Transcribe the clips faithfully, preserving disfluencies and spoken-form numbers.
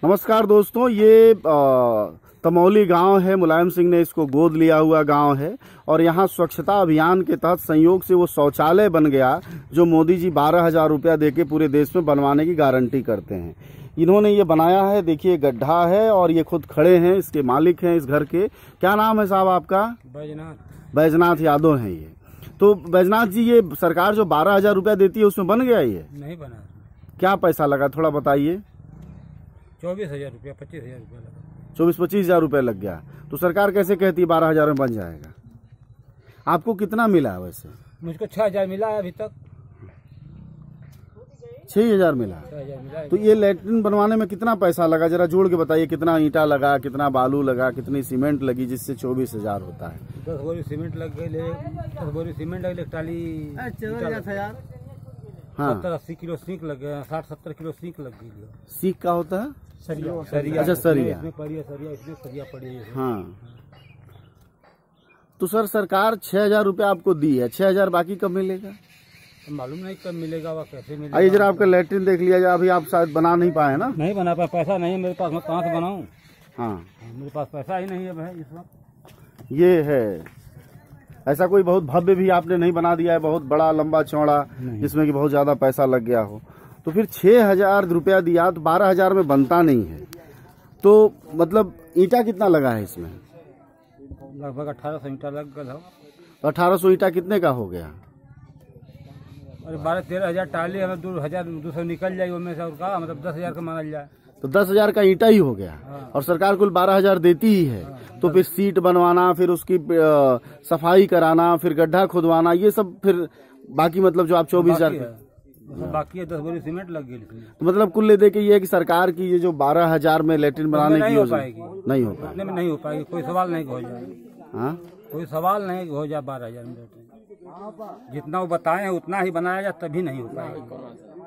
नमस्कार दोस्तों, ये तमौली गांव है। मुलायम सिंह ने इसको गोद लिया हुआ गांव है और यहाँ स्वच्छता अभियान के तहत संयोग से वो शौचालय बन गया जो मोदी जी बारह हजार रुपया देके पूरे देश में बनवाने की गारंटी करते हैं। इन्होंने ये बनाया है, देखिए गड्ढा है और ये खुद खड़े हैं, इसके मालिक हैं इस घर के। क्या नाम है साहब आपका? बैजनाथ। बैजनाथ यादव हैं ये। तो बैजनाथ जी, ये सरकार जो बारह हजार रुपया देती है उसमें बन गया ये? नहीं बना। क्या पैसा लगा, थोड़ा बताइए। चौबीस हजार रुपया पच्चीस हजार रुपया लगा। चौबीस पच्चीस हजार रुपया लग गया। तो सरकार कैसे कहती है बारह हजार में बन जाएगा? आपको कितना मिला वैसे? मुझको छह हजार मिला है अभी तक। छह हजार मिला। मिला तो ये लैट्रिन बनवाने में कितना पैसा लगा, जरा जोड़ के बताइए। कितना ईंटा लगा, कितना बालू लगा, कितनी सीमेंट लगी जिससे चौबीस हजार होता है? दस बोरी सीमेंट लग गई, दस बोरी सीमेंट लग गई, हाँ, सत्तर अस्सी किलो सीख लग गया, साठ सत्तर किलो सीख लग गई। सीख का होता है? सरिया। सरिया। अच्छा, सरिया। इसमें पड़ी है सरिया, इसमें सरिया पड़ी है। हाँ, तो सर सरकार छह हजार रूपया आपको दी है, छह हजार बाकी कब मिलेगा? मालूम नहीं कब मिलेगा, वह कैसे मिलेगा। आइए जरा आपका लैट्रिन देख लिया जाए। अभी आप शायद बना नहीं पाए ना? नहीं बना पाए, पैसा नहीं है मेरे पास, मैं कहाँ से बनाऊँ? हाँ, मेरे पास पैसा ही नहीं है भाई इस वक्त। ये है। ऐसा कोई बहुत भव्य भी आपने नहीं बना दिया है, बहुत बड़ा लंबा चौड़ा जिसमें कि बहुत ज्यादा पैसा लग गया हो। तो फिर छह हजार रुपया दिया तो बारह हजार में बनता नहीं है। तो मतलब ईंटा कितना लगा है इसमें? लगभग अठारह सौ ईंटा लग गया। तो अठारह सौ ईंटा कितने का हो गया? अरे बारह तेरह हजार टाली, हमें दो हजार दो सौ निकल जाए उनमें से, और का मतलब दस हजार का मानल जाए तो दस हजार का ईंटा ही हो गया। हाँ। और सरकार कुल बारह हजार देती ही है। हाँ। तो फिर सीट बनवाना, फिर उसकी सफाई कराना, फिर गड्ढा खुदवाना, ये सब फिर बाकी मतलब जो आप चौबीस हजार बाकी है, दस बोरी सीमेंट लग गई। तो मतलब कुल ले दे के ये है कि सरकार की ये जो बारह हजार में लैट्रिन बनाने की योजना नहीं हो पाएगी, नहीं हो पाएगी। कोई सवाल नहीं हो जाए। हाँ, कोई सवाल नहीं हो जाए। बारह हजार में जितना वो बताए हैं उतना ही बनाया जाए, तभी नहीं हो पाएगा।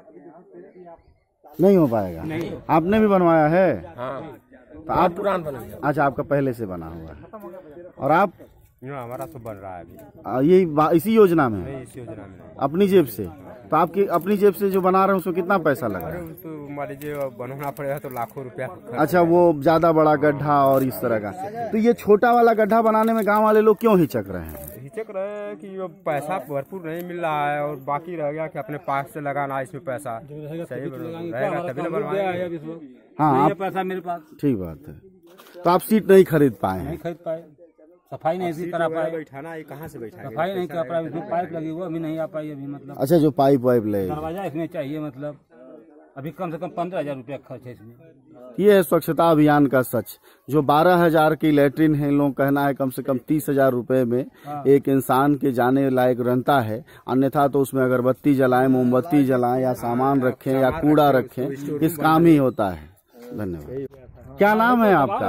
नहीं हो पाएगा। नहीं। आपने भी बनवाया है? हाँ। तो आप पुरान बना? अच्छा, आपका पहले से बना हुआ है। और आप? हमारा तो बन रहा है अभी। यही इसी योजना में? नहीं, इस योजना में। अपनी जेब से? तो आपकी अपनी जेब से जो बना रहे हैं उसमें कितना पैसा लगा? तो मान लीजिए बनवाना पड़ेगा तो लाखों रुपया। अच्छा, वो ज्यादा बड़ा गड्ढा और इस तरह का। तो ये छोटा वाला गड्ढा बनाने में गांव वाले लोग क्यों हिचक रहे हैं? हिचक रहे हैं कि पैसा भरपूर नहीं मिल रहा है और बाकी रह गया कि अपने पास से लगाना इसमें पैसा सही रहेगा तभी ना बनवाएंगे। हाँ, पैसा मेरे पास। ठीक बात है। तो आप सीट नहीं खरीद पाए? नहीं खरीद पाए, सफाई नहीं इसी तरह पाए। बैठाना है, कहाँ से बैठा? सफाई नहीं कर पाए, इसमें पाइप लगी वो अभी नहीं आ पाई अभी। मतलब अच्छा, जो पाइप वाइप लगे, दरवाजा इसमें चाहिए। मतलब अभी कम से कम पंद्रह हजार रुपया खर्च है इसमें। ये है स्वच्छता अभियान का सच। जो बारह हजार की लैट्रिन है, इन लोगों कहना है कम से कम तीस हजार रूपये में एक इंसान के जाने लायक रहता है। अन्यथा तो उसमें अगरबत्ती जलाएं, मोमबत्ती जलाएं या सामान रखें या कूड़ा रखें, इस काम ही होता है। धन्यवाद। क्या नाम है आपका?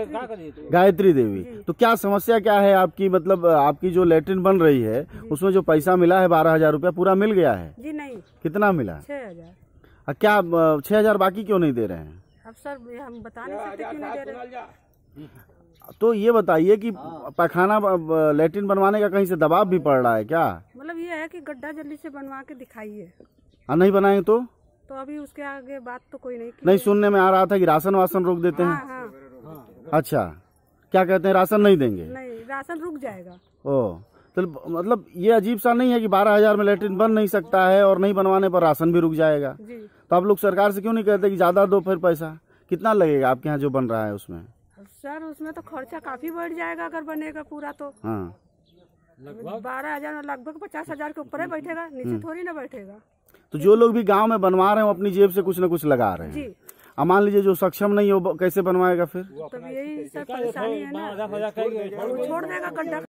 गायत्री देवी। तो क्या समस्या क्या है आपकी? मतलब आपकी जो लैट्रिन बन रही है उसमें जो पैसा मिला है बारह हजार रूपया पूरा मिल गया है? जी नहीं। कितना मिला? छह हजार। क्या छह हजार बाकी क्यों नहीं दे रहे हैं? अब सर हम बता नहीं सकते क्यों नहीं दे रहे। तो ये बताइए कि पैखाना लैट्रिन बनवाने का कहीं से दबाव भी पड़ रहा है क्या? मतलब ये है कि गड्ढा जल्दी से बनवा के दिखाइए। हाँ, नहीं बनाएंगे तो? तो अभी उसके आगे बात तो कोई नहीं की। नहीं, सुनने में आ रहा था कि राशन वासन रोक देते हैं। हाँ, हाँ। अच्छा, क्या कहते हैं, राशन नहीं देंगे? नहीं, राशन रुक जाएगा। ओ, तो मतलब ये अजीब सा नहीं है कि बारह हजार में लैट्रिन बन नहीं सकता है और नहीं बनवाने पर राशन भी रुक जाएगा? जी। तो आप लोग सरकार से क्यों नहीं कहते कि ज्यादा दो? फिर पैसा कितना लगेगा आपके यहाँ जो बन रहा है उसमें? सर उसमें तो खर्चा काफी बढ़ जाएगा अगर बनेगा पूरा तो। हाँ, बारह हजार में लगभग पचास हजार के ऊपर ही बैठेगा, नीचे थोड़ी ना बैठेगा। तो जो लोग भी गांव में बनवा रहे हैं वो अपनी जेब से कुछ न कुछ लगा रहे हैं। जी। अब मान लीजिए जो सक्षम नहीं हो कैसे बनवाएगा फिर? तब यही सब परेशानी है ना, छोड़ देगा गड्ढा।